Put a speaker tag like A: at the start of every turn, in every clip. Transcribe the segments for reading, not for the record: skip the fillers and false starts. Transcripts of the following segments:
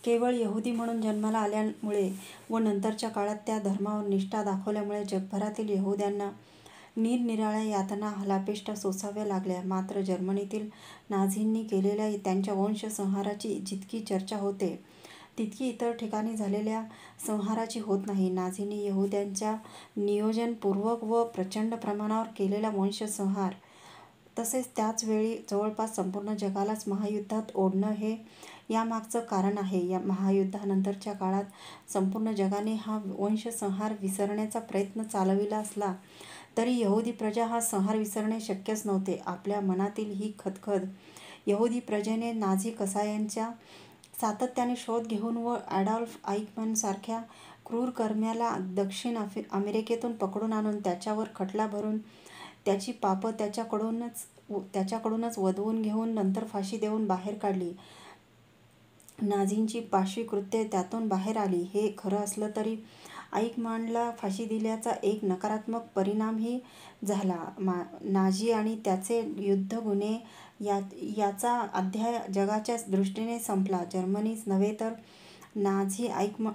A: केवळ यहुदी म्हणून जन्माला आल्यामुळे व नंतरच्या काळात त्या धर्मावर निष्ठा दाखवल्यामुळे जगभरातील यहुद्यांना निरनिराळ्या यातना हलापेष्टा सोसाव्या लागल्या. मात्र जर्मनीतील नाझींनी केलेल्या त्यांच्या वंशसंहाराची जितकी चर्चा होते तितकी इतर ठिकाणी झालेल्या संहाराची होत नाही. नाझींनी यहुद्यांचा नियोजनपूर्वक व प्रचंड प्रमाणावर केलेला वंशसंहार तसेच त्याच वेळी जवळपास संपूर्ण जगालाच महायुद्धात ओढणं हे यामागचं कारण आहे. या महायुद्धानंतरच्या काळात संपूर्ण जगाने हा वंशसंहार विसरण्याचा प्रयत्न चालविला असला तरी यहुदी प्रजा हा संहार विसरणे शक्यच नव्हते. आपल्या मनातील ही खदखद यहुदी प्रजेने नाझी कसायांचा सातत्याने शोध घेऊन व ॲडॉल्फ आईखमनसारख्या क्रूरकर्म्याला दक्षिण अमेरिकेतून पकडून आणून त्याच्यावर खटला भरून त्याची पापं त्याच्याकडूनच वदवून घेऊन नंतर फाशी देऊन बाहेर काढली. नाझींची पाशवी कृत्ये त्यातून बाहेर आली. हे खरं असलं तरी आईखमनला फाशी दिल्याचा एक नकारात्मक परिणामही झाला. नाझी आणि त्याचे युद्धगुन्हे याचा अध्याय जगाच्या दृष्टीने संपला. जर्मनीच नव्हे तर नाझी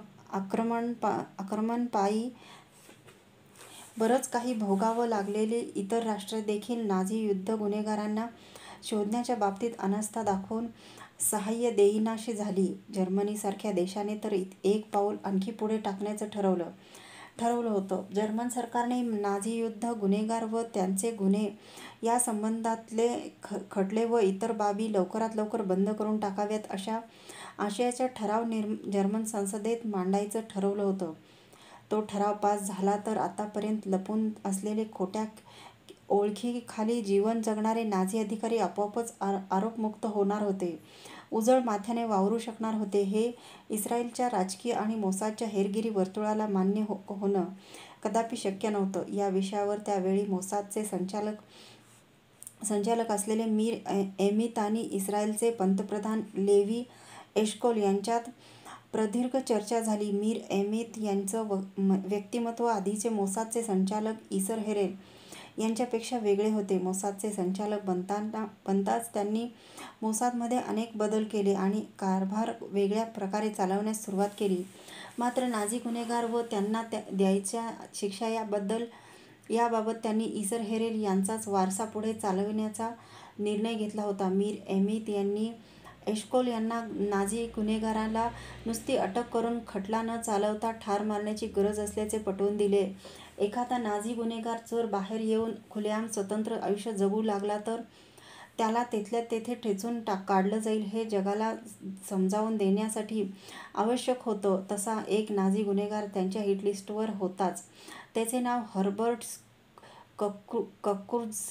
A: आक्रमणपायी बरंच काही भोगावं लागलेली इतर राष्ट्रे देखील नाझी युद्धगुन्हेगारांना शोधण्याच्या बाबतीत अनास्था दाखवून सहाय्य देईनाशी झाली. जर्मनीसारख्या देशाने तर एक पाऊल आणखी पुढे टाकण्याचं ठरवलं होतं. जर्मन सरकारने नाझी युद्ध गुन्हेगार व त्यांचे गुन्हे या संबंधातले खटले व इतर बाबी लवकरात लवकर बंद करून टाकाव्यात अशा आशयाचा ठराव जर्मन संसदेत मांडायचं ठरवलं होतं. तो ठराव पास झाला तर आतापर्यंत लपून असलेले खोट्या ओळखीखाली जीवन जगणारे नाझी अधिकारी आपोआपच आरोपमुक्त होणार होते, उजळ माथ्याने वावरू शकणार होते. हे इस्रायलच्या राजकीय आणि मोसादच्या हेरगिरी वर्तुळाला मान्य होणं कदापि शक्य नव्हतं. या विषयावर त्यावेळी मोसादचे संचालक असलेले मीर एमित आणि इस्रायलचे पंतप्रधान लेवी एश्कोल यांच्यात प्रदीर्घ चर्चा झाली. मीर एमित यांचं व्यक्तिमत्व आधीचे मोसादचे संचालक इसर हेरेल यांच्यापेक्षा वेगळे होते. मोसादचे संचालक बनताच त्यांनी मोसादमध्ये अनेक बदल केले आणि कारभार वेगळ्या प्रकारे चालवण्यास सुरुवात केली. मात्र नाझी गुन्हेगार व त्यांना द्यायच्या शिक्षा याबाबत त्यांनी इसर हेरेल यांचाच वारसा पुढे चालविण्याचा निर्णय घेतला होता. मीर एमित यांनी एश्कोल यांना नाझी गुन्हेगाराला नुसती अटक करून खटला न चालवता ठार मारण्याची गरज असल्याचे पटवून दिले. एखादा नाझी गुन्हेगार जर बाहेर येऊन खुलेआम स्वतंत्र आयुष्य जगू लागला तर त्याला तेथल्या तेथे ठेचून काढलं जाईल हे जगाला समजावून देण्यासाठी आवश्यक होतं. तसा एक नाझी गुन्हेगार त्यांच्या हिटलिस्टवर होताच. त्याचे नाव हर्बर्ट ककुर्ज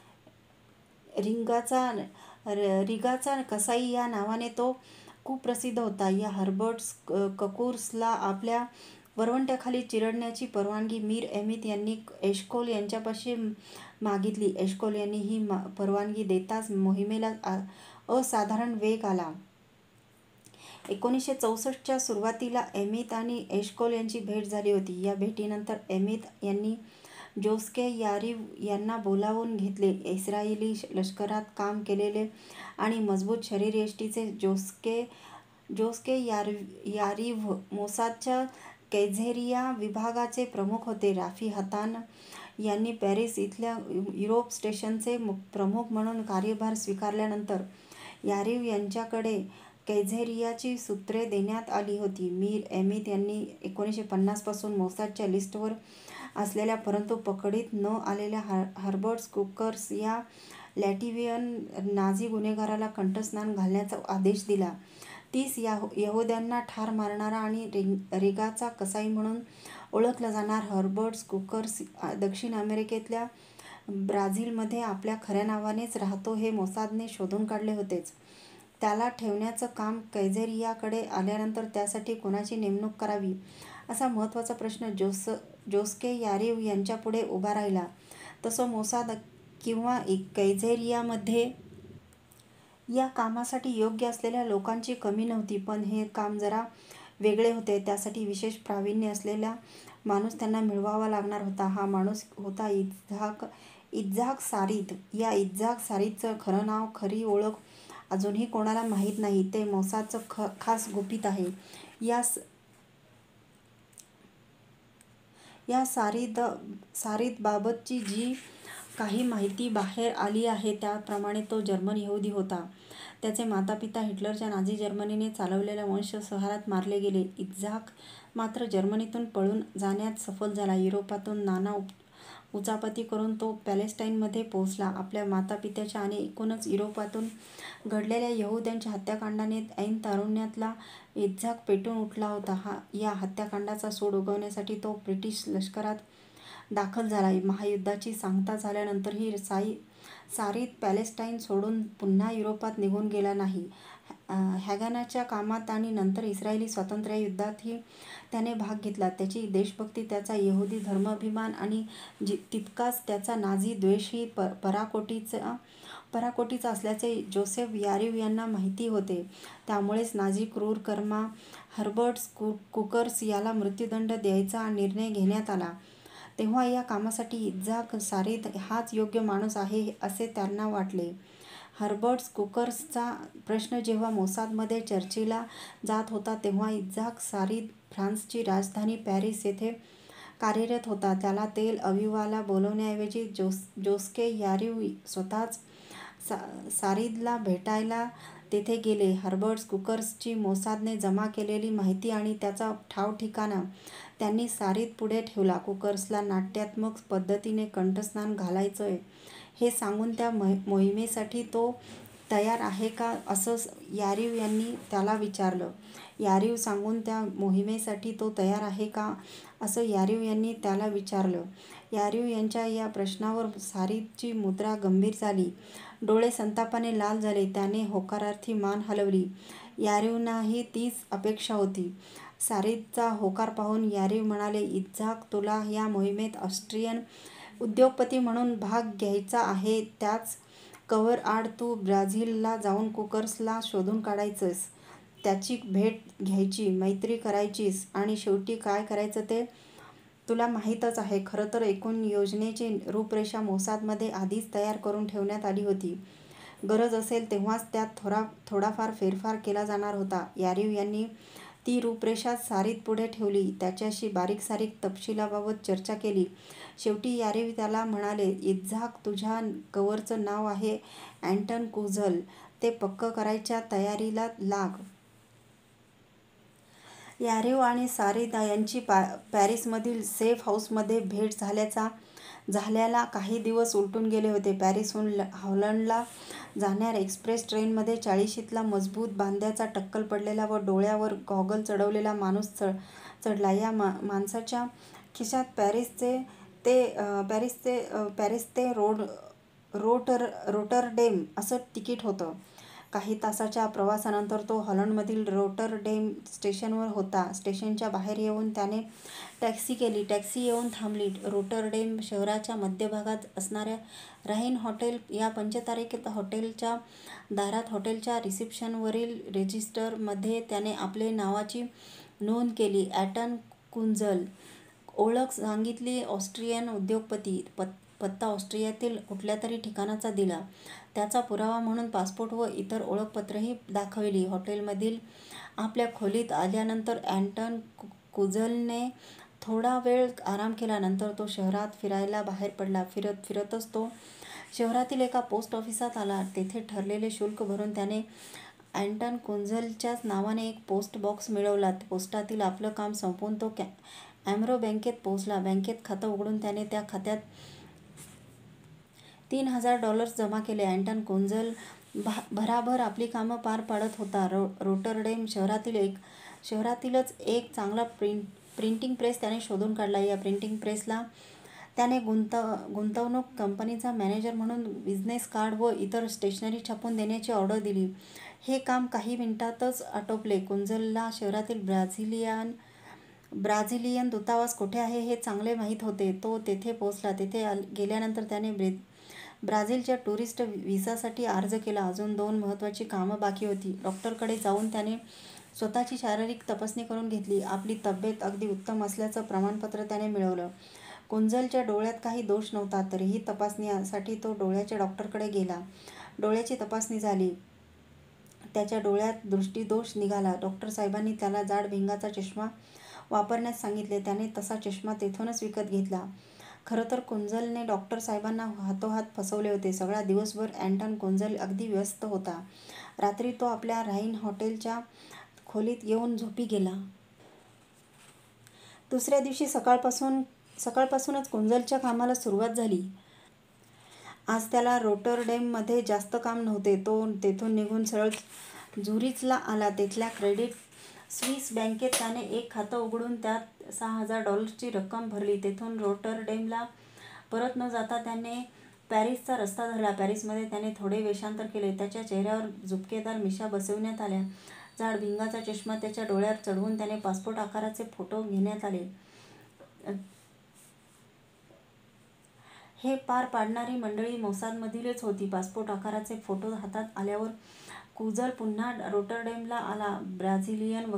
A: रिगाचा कसाई या नावाने तो कुप्रसिद्ध होता. या हर्बर्ट ककुर्सला आपल्या वरवंट्याखाली चिरडण्याची परवानगी मीर एमित यांनी एश्कोल यांच्यापाशी मागितली. एश्कोल यांनी ही परवानगी देताच मोहिमेला असाधारण वेग आला. 1964च्या सुरुवातीला एमित आणि एश्कोल यांची भेट झाली होती. या भेटीनंतर एमित यांनी जोस्के यारिव्ह यांना बोलावून घेतले. इस्रायली लष्करात काम केलेले आणि मजबूत शरीरयष्टीचे जोस्के यारिव्ह मोसादच्या कैझेरिया विभागाचे प्रमुख होते. राफी हतान यांनी पॅरिस इथल्या युरोप स्टेशनचे प्रमुख म्हणून कार्यभार स्वीकारल्यानंतर यारिव्ह यांच्याकडे कैझेरियाची सूत्रे देण्यात आली होती. मीर एमित यांनी 1950 पासून मोसादच्या लिस्टवर असलेल्या परंतु पकडीत न आलेल्या हर्बर्ट कुकर्स या लॅटिव्हियन नाझी गुन्हेगाराला कंठस्नान घालण्याचा आदेश दिला. 30 यहुद्यांना ठार मारणारा आणि रिगाचा कसाई म्हणून ओळखला जाणारा हर्बर्ट कुकर्स दक्षिण अमेरिकेतल्या ब्राझीलमध्ये आपल्या खऱ्या नावानेच राहतो हे मोसादने शोधून काढले होतेच. त्याला ठेवण्याचं काम कैझेरियाकडे आल्यानंतर त्यासाठी कोणाची नेमणूक करावी असा महत्त्वाचा प्रश्न जोस्के यारिव्ह यांच्यापुढे उभा राहिला. तसं मोसाद किंवा कैझेरियामध्ये या कामासाठी योग्य असलेल्या लोकांची कमी नव्हती, पण हे काम जरा वेगळे होते. त्यासाठी विशेष प्रावीण्य असलेला माणूस त्यांना मिळवावा लागणार होता. हा माणूस होता इत्झाक सारीद. या इत्झाक सारीदचं खरं नाव, खरी ओळख अजूनही कोणाला माहीत नाही. ते मोसादचं खास गुपित आहे. या सारीदबाबतची जी काही माहिती बाहेर आली आहे त्याप्रमाणे तो जर्मन यहुदी होता. त्याचे मातापिता हिटलरच्या नाझी जर्मनीने चालवलेल्या वंशसंहारात मारले गेले. इत्झाक मात्र जर्मनीतून पळून जाण्यात सफल झाला. युरोपातून नाना उचापती करून तो पॅलेस्टाईनमध्ये पोहोचला. आपल्या मातापित्याच्या आणि एकूणच युरोपातून घडलेल्या यहुद्यांच्या हत्याकांडाने ऐन तारुण्यातला इत्झाक पेटून उठला होता. या हत्याकांडाचा सूड उगवण्यासाठी तो ब्रिटिश लष्करात दाखल झाला. महायुद्धाची सांगता झाल्यानंतरही सारीद पॅलेस्टाईन सोडून पुन्हा युरोपात निघून गेला नाही. हॅगानाच्या कामात आणि नंतर इस्रायली स्वातंत्र्ययुद्धातही त्याने भाग घेतला. त्याची देशभक्ती, त्याचा यहुदी धर्माभिमान आणि तितकाच त्याचा नाझी द्वेषही पराकोटीचा असल्याचे जोसेफ यारीव यांना माहिती होते. त्यामुळेच नाझी क्रूरकर्मा हर्बर्ट कुकर्स याला मृत्यूदंड द्यायचा निर्णय घेण्यात आला. तेव्हा या कामासाठी इत्झाक सारीद हाच योग्य माणूस आहे असे त्यांना वाटले. हर्बर्ट कुकर्सचा प्रश्न जेव्हा मोसादमध्ये चर्चेला जात होता तेव्हा इत्झाक सारीद फ्रान्सची राजधानी पॅरिस येथे कार्यरत होता. त्याला तेल अविवाला बोलवण्याऐवजी जोस्के यारीव स्वतःच सारीदला भेटायला तेथे गेले. हर्बर्ट कुकर्सची मोसादने जमा केलेली माहिती आणि त्याचा ठावठिकाणा त्यांनी सारीद पुढे ठेवला. कुकर्सला नाट्यात्मक पद्धतीने कंठस्नान घालायचंय हे सांगून त्या मोहिमेसाठी तो तयार आहे का असं यारीव यांनी त्याला विचारलं. यारीव यांच्या या प्रश्नावर सारीदची मुद्रा गंभीर झाली. डोळे संतापाने लाल झाले. त्याने होकारार्थी मान हलवली. यारीवनाही तीच अपेक्षा होती. सारीदचा होकार पाहून यारीव म्हणाले, इत्झाक, तुला या मोहिमेत ऑस्ट्रियन उद्योगपती म्हणून भाग घ्यायचा आहे. त्याच कव्हरआड तू ब्राझीलला जाऊन कुकर्सला शोधून काढायचंस, त्याची भेट घ्यायची, मैत्री करायचीस आणि शेवटी काय करायचं ते तुला माहीतच आहे. खरं तर एकूण योजनेची रूपरेषा मोसादमध्ये आधीच तयार करून ठेवण्यात आली होती. गरज असेल तेव्हाच त्यात थोडाफार फेरफार केला जाणार होता. यारीव यांनी ती रूपरेषा सारीदपुढे ठेवली. त्याच्याशी बारीक-सारीक तपशिलाबाबत चर्चा केली. शेवटी यारीव त्याला म्हणाले, इत्झाक, तुझ्या कव्हरचं नाव आहे अँटन कुझल. ते पक्कं करायच्या तयारीला लाग. यारीव आणि सारीद यांची पॅरिसमधील सेफ हाऊसमध्ये भेट झाल्याला काही दिवस उलटून गेले होते. पॅरिसहून हॉलंडला जाणाऱ्या एक्सप्रेस ट्रेनमध्ये 40शीतला मजबूत बांध्याचा टक्कल पडलेला व डोळ्यावर गॉगल चढवलेला माणूस चढला. या माणसाच्या खिशात पॅरिस ते रोटरडेम असं तिकीट होतं. काही तासाच्या प्रवासानंतर तो हॉलंडमधील रोटरडेम स्टेशनवर होता. स्टेशनच्या बाहेर येऊन त्याने टॅक्सी केली. टॅक्सी येऊन थांबली. रोटरडेम शहराच्या मध्यभागात असणाऱ्या राईन हॉटेल या पंचतारांकित हॉटेलच्या दारात हॉटेलच्या रिसेप्शनवरील रेजिस्टरमध्ये त्याने आपल्या नावाची नोंद केली. अँटन कुझल. ओळख सांगितली, ऑस्ट्रियन उद्योगपती. पत्ता ऑस्ट्रियातील कुठल्यातरी ठिकाणाचा दिला. त्याचा पुरावा म्हणून पासपोर्ट व इतर ओळखपत्रंही दाखविली. हॉटेलमधील आपल्या खोलीत आल्यानंतर अँटन कुझलने थोडा वेळ आराम केला. नंतर तो शहरात फिरायला बाहेर पडला. फिरतच तो शहरातील एका पोस्ट ऑफिसात आला. तेथे ठरलेले शुल्क भरून त्याने अँटन कुझलच्याच नावाने एक पोस्ट बॉक्स मिळवला. पोस्टातील आपलं काम संपवून तो ॲम्रो बँकेत पोहोचला. बँकेत खातं उघडून त्याने त्या खात्यात $3,000 जमा केले. अँटन कुझल भराभर आपली कामं पार पाडत होता. रोटरडेम शहरातीलच एक चांगला प्रिंटिंग प्रेस त्याने शोधून काढला. या प्रिंटिंग प्रेसला त्याने गुंतवणूक कंपनीचा मॅनेजर म्हणून बिझनेस कार्ड व इतर स्टेशनरी छापून देण्याची ऑर्डर दिली. हे काम काही मिनिटातच आटोपले. कुझलला शहरातील ब्राझिलियन दूतावास कोठे आहे हे चांगले माहीत होते. तो तेथे पोहोचला. तेथे गेल्यानंतर त्याने ब्राझीलच्या टुरिस्ट व्हिसासाठी अर्ज केला. अजून 2 महत्त्वाची कामं बाकी होती. डॉक्टरकडे जाऊन त्याने स्वतःची शारीरिक तपासणी करून घेतली. आपली तब्येत अगदी उत्तम असल्याचं प्रमाणपत्र त्याने मिळवलं. कुझलच्या डोळ्यात काही दोष नव्हता. तरीही तपासणीसाठी तो डोळ्याच्या डॉक्टरकडे गेला. डोळ्याची तपासणी झाली. त्याच्या डोळ्यात दृष्टिदोष निघाला. डॉक्टर साहेबांनी त्याला जाड भिंगाचा चष्मा वापरण्यास सांगितले. त्याने तसा चष्मा तेथूनच विकत घेतला. खरं तर कुंजलने डॉक्टर साहेबांना हातोहात फसवले होते. सगळा दिवसभर अँटन कुंजल अगदी व्यस्त होता. रात्री तो आपल्या राईन हॉटेलच्या खोलीत येऊन झोपी गेला. दुसऱ्या दिवशी सकाळपासूनच कुंजलच्या कामाला सुरुवात झाली. आज त्याला रोटरडेममध्ये जास्त काम नव्हते. तो तेथून निघून सरळ झुरिचला आला. तिथल्या क्रेडिट स्विस बँकेत त्याने एक खातं उघडून त्यात $6,000ची रक्कम भरली. तेथून रोटरडेमला परत न जाता त्याने पॅरिसचा रस्ता धरला. पॅरिसमध्ये त्याने थोडे वेषांतर केले. त्याच्या चेहऱ्यावर झुपकेदार मिशा बसविण्यात आल्या. जाड भिंगाचा चष्मा त्याच्या डोळ्यावर चढवून त्याने पासपोर्ट आकाराचे फोटो घेण्यात आले. हे पार पाडणारी मंडळी मोसादमधीलच होती. पासपोर्ट आकाराचे फोटो हातात आल्यावर कुंजल पुन्हा रोटरडेमला आला. ब्राझिलियन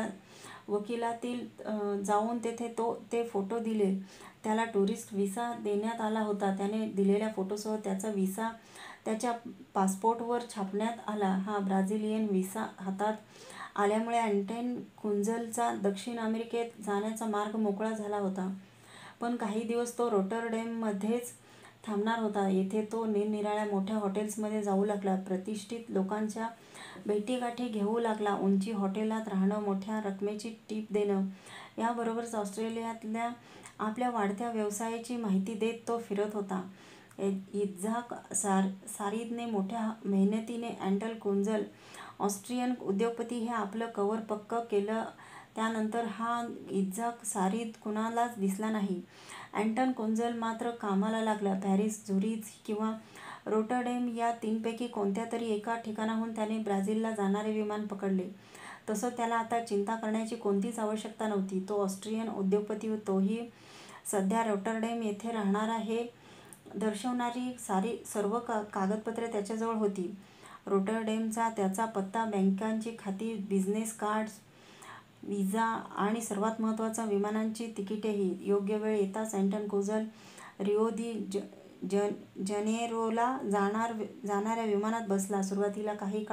A: वकिलातील जाऊन तेथे ते फोटो दिले. त्याला टुरिस्ट व्हिसा देण्यात आला होता. त्याने दिलेल्या फोटोसह त्याचा व्हिसा त्याच्या पासपोर्टवर छापण्यात आला. हा ब्राझिलियन व्हिसा हातात आल्यामुळे अँटन कुंजलचा दक्षिण अमेरिकेत जाण्याचा मार्ग मोकळा झाला होता. पण काही दिवस तो रोटरडेममध्येच थांबणार होता. येथे तो निरनिराळ्या मोठ्या हॉटेल्समध्ये जाऊ लागला. प्रतिष्ठित लोकांच्या भेटीगाठी घेऊ लागला. उंची हॉटेलात राहणं, मोठ्या रकमेची टीप देणं, याबरोबरच ऑस्ट्रेलियातल्या आपल्या वाढत्या व्यवसायाची माहिती देत तो फिरत होता. इझाक सारिदने मोठ्या मेहनतीने अँटन कुंजल, ऑस्ट्रियन उद्योगपती हे आपलं कव्हर पक्कं केलं. त्यानंतर हा इझाक सारिद कुणालाच दिसला नाही. अँटन कुंजल मात्र कामाला लागला. पॅरिस, झुरिच किंवा रोटरडेम या तीनपैकी कोणत्या तरी एका ठिकाणाहून त्याने ब्राझीलला जाणारे विमान पकडले. तसं त्याला आता चिंता करण्याची कोणतीच आवश्यकता नव्हती. तो ऑस्ट्रियन उद्योगपती, तोही सध्या रोटरडेम येथे राहणारा हे दर्शवणारी सर्व कागदपत्रे त्याच्याजवळ होती. रोटरडेमचा त्याचा पत्ता, बँकांची खाती, बिझनेस कार्ड्स, व्हिसा आणि सर्वात महत्त्वाचं विमानांची तिकिटेही. योग्य वेळ येताच अँटन कुंजल रिओ दी जनेरोला जाणाऱ्या विमानात बसला. सुरुवातीला काही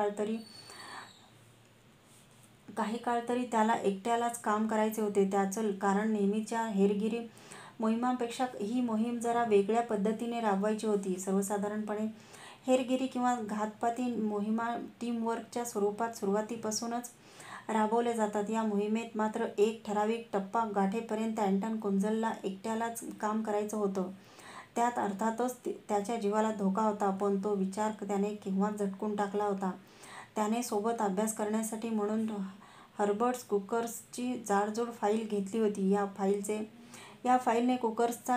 A: काळ तरी त्याला एकट्यालाच काम करायचे होते. त्याचं कारण नेहमीच्या हेरगिरी मोहिमांपेक्षा ही मोहीम जरा वेगळ्या पद्धतीने राबवायची होती. सर्वसाधारणपणे हेरगिरी किंवा घातपाती मोहिमा टीमवर्कच्या स्वरूपात सुरुवातीपासूनच राबवल्या जातात. या मोहिमेत मात्र एक ठराविक टप्पा गाठेपर्यंत अँटन कुंजलला एकट्यालाच काम करायचं होतं. त्यात अर्थातच त्याच्या जीवाला धोका होता. पण तो विचार त्याने केव्हाच झटकून टाकला होता. त्याने सोबत अभ्यास करण्यासाठी म्हणून हर्बर्ट कुकर्सची जाडजूड फाईल घेतली होती. या फाईलने कुकर्सचा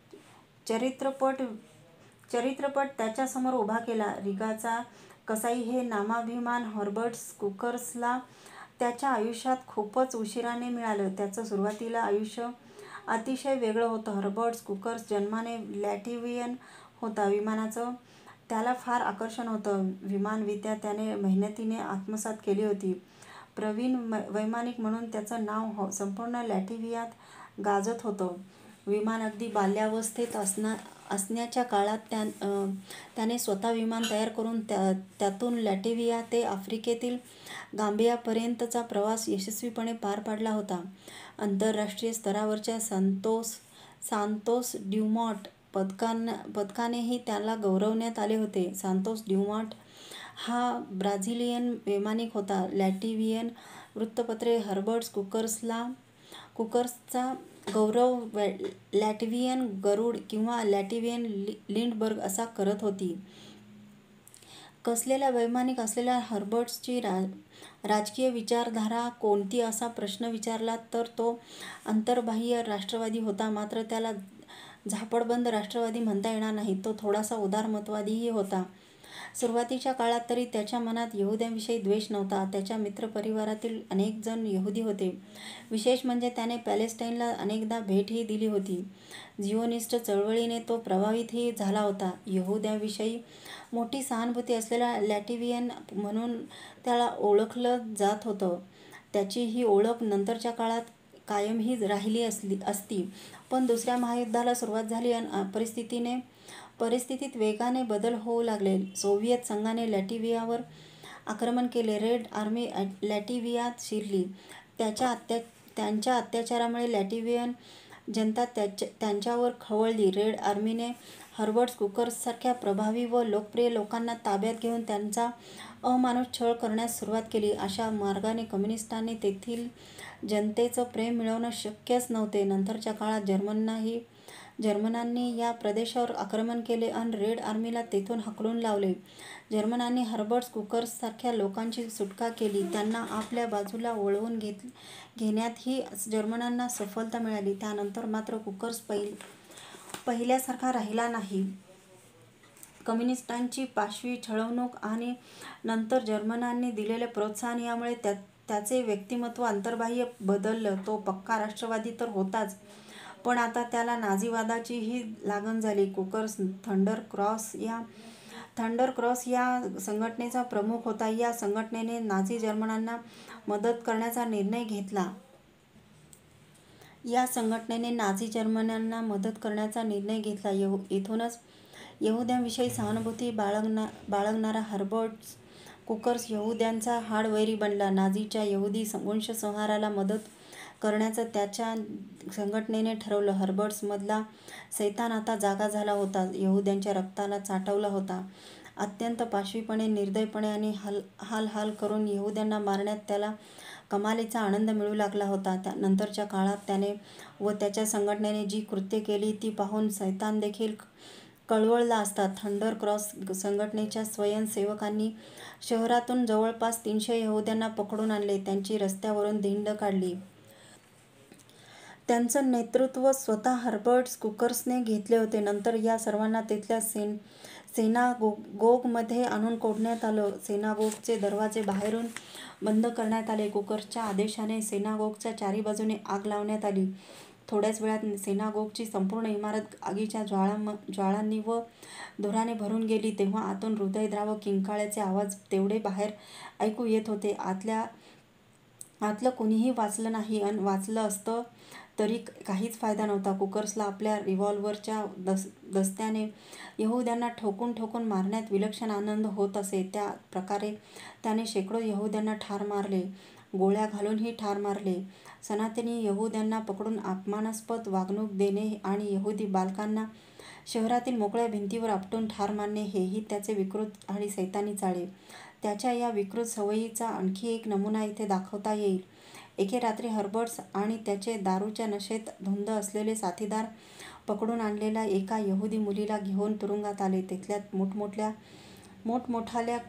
A: चरित्रपट त्याच्यासमोर उभा केला. रिगाचा कसाई हे नामाभिमान हर्बर्ट कुकर्सला त्याच्या आयुष्यात खूपच उशिराने मिळालं. त्याचं सुरुवातीला आयुष्य अतिशय वेगळं होतं. हर्बर्ट कुकर्स जन्माने लॅट्व्हियन होता. विमानाचं त्याला फार आकर्षण होतं. विमानविद्या त्याने मेहनतीने आत्मसात केली होती. प्रवीण वैमानिक म्हणून त्याचं नाव संपूर्ण लॅट्व्हियात गाजत होतं. विमान अगदी बाल्यावस्थेत असण्याच्या काळात त्याने स्वतः विमान तयार करून त्यातून लॅट्व्हिया ते आफ्रिकेतील गांबियापर्यंतचा प्रवास यशस्वीपणे पार पाडला होता. आंतरराष्ट्रीय स्तरावरच्या सांतोस ड्युमॉन्ट पदकानेही त्याला गौरवण्यात आले होते. सांतोस ड्युमॉन्ट हा ब्राझिलियन वैमानिक होता. लॅट्व्हियन वृत्तपत्रे हर्बर्ट कुकर्सचा गौरव लॅट्व्हियन गरुड किंवा लॅट्व्हियन लिंडबर्ग असा करत होती. कसलेला वैमानिक असलेल्या हर्बर्टची राजकीय विचारधारा कोणती असा प्रश्न विचारला तर तो अंतर्बाह्य राष्ट्रवादी होता. मात्र त्याला झापडबंद राष्ट्रवादी म्हणता येणार नाही. तो थोडासा उदारमतवादीही होता. सुरुवातीच्या काळात तरी त्याच्या मनात यहुद्यांविषयी द्वेष नव्हता. त्याच्या मित्रपरिवारातील अनेक जण यहुदी होते. विशेष म्हणजे त्याने पॅलेस्टाईनला अनेकदा भेटही दिली होती. झिओनिस्ट चळवळीने तो प्रभावितही झाला होता. यहुद्यांविषयी मोठी सहानुभूती असलेला लॅट्व्हियन म्हणून त्याला ओळखलं जात होतं. त्याची ही ओळख नंतरच्या काळात कायमही राहिली असती. पण दुसऱ्या महायुद्धाला सुरुवात झाली अन परिस्थितीत वेगाने बदल होऊ लागले. सोव्हिएत संघाने लॅट्व्हियावर आक्रमण केले. रेड आर्मी लॅटिव्हियात शिरली. त्यांच्या अत्याचारामुळे लॅटिव्हियन जनता त्यांच्यावर खवळली. रेड आर्मीने हर्बर्ट कुकर्ससारख्या प्रभावी व लोकप्रिय लोकांना ताब्यात घेऊन त्यांचा अमानुष छळ करण्यास सुरुवात केली. अशा मार्गाने कम्युनिस्टांनी तेथील जनतेचं प्रेम मिळवणं शक्यच नव्हते. नंतरच्या काळात जर्मनांनी या प्रदेशावर आक्रमण केले आणि रेड आर्मीला तेथून हाकलून लावले. जर्मनांनी हर्बर्ट कुकर्ससारख्या लोकांची सुटका केली. त्यांना आपल्या बाजूला वळवून घेण्यातही जर्मनांना सफलता मिळाली. त्यानंतर मात्र कुकर्स पहिल्यासारखा राहिला नाही. कम्युनिस्टांची पाशवी छळवणूक आणि नंतर जर्मनांनी दिलेले प्रोत्साहन यामुळे त्याचे व्यक्तिमत्व अंतर्बाह्य बदललं. तो पक्का राष्ट्रवादी तर होताच, पण आता त्याला नाझीवादाचीही लागण झाली. कुकर्स थंडर क्रॉस या संघटनेचा प्रमुख होता. या संघटनेने नाझी जर्मनांना मदत करण्याचा निर्णय घेतला. येथूनच यहुद्यांविषयी सहानुभूती बाळगणारा हर्बर्ट कुकर्स यहुद्यांचा हाडवैरी बनला. नाझीच्या यहुदी वंशसंहाराला मदत करण्याचं त्याच्या संघटनेने ठरवलं. हर्बर्ट्समधला सैतान आता जागा झाला होता. यहुद्यांच्या रक्ताला चाटवला होता. अत्यंत पाशवीपणे, निर्दयपणे आणि हाल करून यहुद्यांना मारण्यात त्याला कमालीचा आनंद मिळू लागला होता. नंतरच्या काळात त्याने व त्याच्या संघटनेने जी कृत्ये केली ती पाहून सैतान देखील कळवळला असता. थंडर क्रॉस संघटनेच्या स्वयंसेवकांनी शहरातून जवळपास 300 यहुद्यांना पकडून आणले. त्यांची रस्त्यावरून धिंड काढली. त्यांचं नेतृत्व स्वतः हर्बर्ट कुकर्सने घेतले होते. नंतर या सर्वांना तिथल्या सेनागोगमध्ये आणून कोंडण्यात आलं. सेनागोगचे दरवाजे बाहेरून बंद करण्यात आले. कुकर्सच्या आदेशाने सेनागोगच्या चारी बाजूने आग लावण्यात आली. थोड्याच वेळात सेनागोगची संपूर्ण इमारत आगीच्या ज्वाळांनी व धुराने भरून गेली. तेव्हा आतून हृदयद्रावक किंकाळ्याचे आवाज तेवढे बाहेर ऐकू येत होते. आतलं कुणीही वाचलं नाही अन वाचलं असतं तरी काहीच फायदा नव्हता. कुकर्सला आपल्या रिव्हॉल्व्हरच्या दस्त्याने यहुद्यांना ठोकून मारण्यात विलक्षण आनंद होत असे. त्या प्रकारे त्याने शेकडो यहुद्यांना ठार मारले. गोळ्या घालूनही ठार मारले. सनातनी यहुद्यांना पकडून अपमानास्पद वागणूक देणे आणि यहुदी बालकांना शहरातील मोकळ्या भिंतीवर आपटून ठार मारणे हेही त्याचे विकृत आणि सैतानी चाळे. त्याच्या या विकृत सवयीचा आणखी एक नमुना इथे दाखवता येईल. एके रात्री हर्बर्ट्स आणि त्याचे दारूच्या नशेत धुंद असलेले साथीदार पकडून आणलेल्या एका यहुदी मुलीला घेऊन तुरुंगात आले. तिथल्या मोठमोठाल्या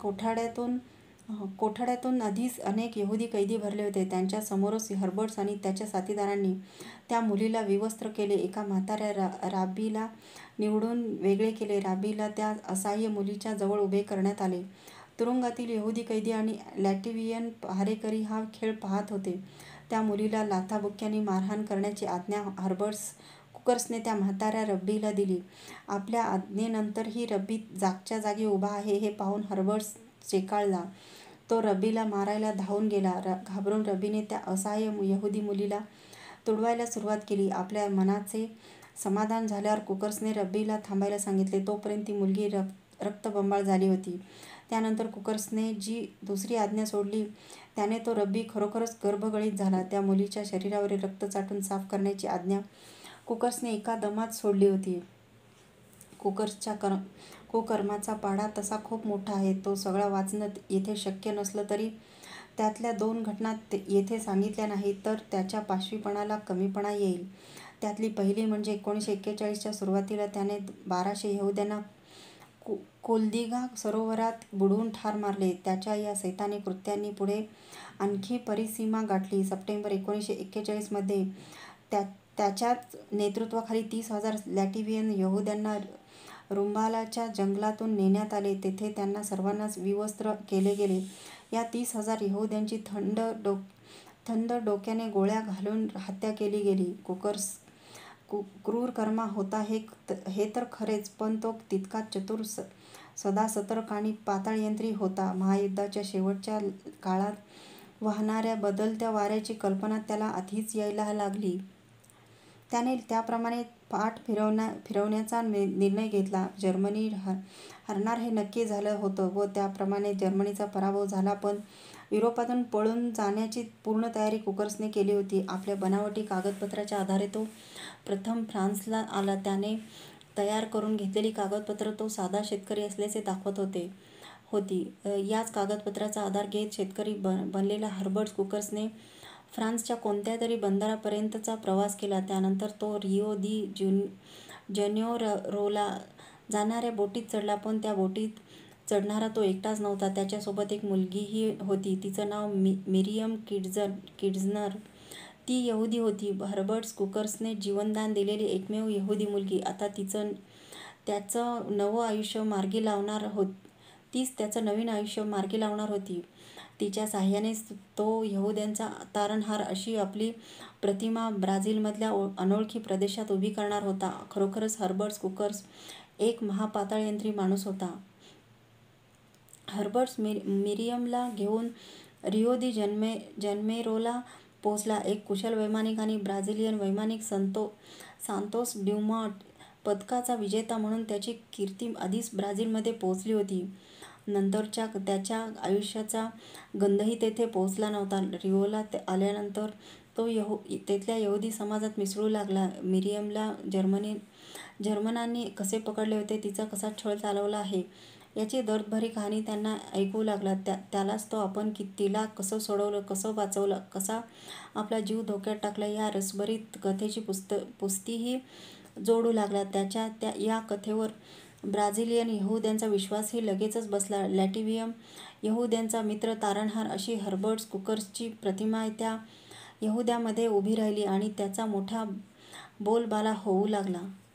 A: कोठड्यातून आधीच अनेक यहुदी कैदी भरले होते. त्यांच्या समोरच हर्बर्ट्स आणि त्याच्या साथीदारांनी त्या मुलीला विवस्त्र केले. एका म्हाताऱ्या राबीला निवडून वेगळे केले. राबीला त्या असहाय्य मुलीच्या जवळ उभे करण्यात आले. तुरुंगातील यहुदी कैदी आणि लॅटिव्हियन पहारेकरी हा खेळ पाहत होते. त्या मुलीला लाथाबुक्क्यांनी मारहाण करण्याची आज्ञा कुकर्सने त्या म्हाताऱ्या रब्बीला दिली. आपल्या आज्ञेनंतरही रब्बी जागच्या जागी उभा आहे हे पाहून हर्बर्ट्स चेकाळला. तो रब्बीला मारायला धावून गेला. घाबरून रब्बीने त्या असहाय्य यहुदी मुलीला तुडवायला सुरुवात केली. आपल्या मनाचे समाधान झाल्यावर कुकर्सने रब्बीला थांबायला सांगितले. तोपर्यंत ती मुलगी रक्तबंबाळ झाली होती. त्यानंतर कुकर्सने जी दुसरी आज्ञा सोडली त्याने तो रब्बी खरोखरच गर्भगळीत झाला. त्या मुलीच्या शरीरावरील रक्त चाटून साफ करण्याची आज्ञा कुकर्सने एका दमात सोडली होती. कुकर्सच्या कुकर्माचा पाढा तसा खूप मोठा आहे. तो सगळा वाचणं येथे शक्य नसलं तरी त्यातल्या 2 घटना येथे सांगितल्या नाहीत तर त्याच्या पाशवीपणाला कमीपणा येईल. त्यातली पहिली म्हणजे 1941च्या सुरुवातीला त्याने 1200 यहुद्यांना कोल्दिगा सरोवरात बुडवून ठार मारले. त्याच्या या सैतानी कृत्यांनी पुढे आणखी परिसीमा गाठली. सप्टेंबर 1941 मध्ये त्याच्याच नेतृत्वाखाली 30,000 लॅटिव्हियन यहुद्यांना रुंबालाच्या जंगलातून नेण्यात आले. तेथे त्यांना सर्वांनाच विवस्त्र केले गेले. या 30,000 यहुद्यांची थंड डोक्याने गोळ्या घालून हत्या केली गेली. कुकर्स क्रूरकर्मा होता हे तर खरेच, पण तो तितकाच चतुर, सदासतर्क आणि पाताळयंत्री होता. महायुद्धाच्या शेवटच्या काळात वाहणाऱ्या बदलत्या वाऱ्याची कल्पना त्याला आधीच यायला लागली. त्याने त्याप्रमाणे पाठ फिरवण्याचा निर्णय घेतला. जर्मनी हरणार हे नक्की झालं होतं व त्याप्रमाणे जर्मनीचा पराभव झाला. पण युरोपातून पळून जाण्याची पूर्ण तयारी कुकर्सने केली होती. आपल्या बनावटी कागदपत्राच्या आधारे तो प्रथम फ्रान्सला आला. त्याने तयार करून घेतलेली कागदपत्र तो साधा शेतकरी असल्याचे दाखवत होती. याच कागदपत्राचा आधार घेत शेतकरी बनलेला हर्बर्ट कुकर्सने फ्रान्सच्या कोणत्या तरी बंदरापर्यंतचा प्रवास केला. त्यानंतर तो रिओ दी जानेरोला जाणाऱ्या बोटीत चढला. पण त्या बोटीत चढणारा तो एकटाच नव्हता. त्याच्यासोबत एक मुलगीही होती. तिचं नाव मिरियम किट्झनर. ती यहुदी होती. हर्बर्ट कुकर्सने जीवनदान दिलेली एकमेव यहुदी मुलगी. आता तीच त्याचं नवं आयुष्य मार्गी लावणार होती. तिच्या साहाय्यानेच तो यहुद्यांचा तारणहार अशी आपली प्रतिमा ब्राझीलमधल्या अनोळखी प्रदेशात उभी करणार होता. खरोखरच हर्बर्ट कुकर्स एक महापातळयंत्री माणूस होता. हर्बर्ट मिरियमला घेऊन रिओ दी जानेरोला पोहोचला. एक कुशल वैमानिक आणि ब्राझिलियन वैमानिक सांतोस ड्युमॉन्ट पदकाचा विजेता म्हणून त्याची कीर्ती आधीच ब्राझीलमध्ये पोहोचली होती. नंतरच्या त्याच्या आयुष्याचा गंधही तेथे पोहोचला नव्हता. रिओला आल्यानंतर तो तेथल्या यहुदी समाजात मिसळू लागला. मिरियमला जर्मनांनी कसे पकडले होते, तिचा कसा छळ चालवला आहे याची दर्दभरी कहाणी त्यांना ऐकवू लागला. त्यालाच तो आपण तिला कसं सोडवलं, कसं वाचवलं, कसा आपला जीव धोक्यात टाकला या रसभरीत कथेची पुस्तीही जोडू लागला. या कथेवर ब्राझिलियन यहुद्यांचा विश्वासही लगेचच बसला. लॅटिव्हियन यहुद्यांचा मित्र, तारणहार अशी हर्बर्ट कुकर्सची प्रतिमा त्या यहुद्यांमध्ये उभी राहिली आणि त्याचा मोठा बोलबाला होऊ लागला.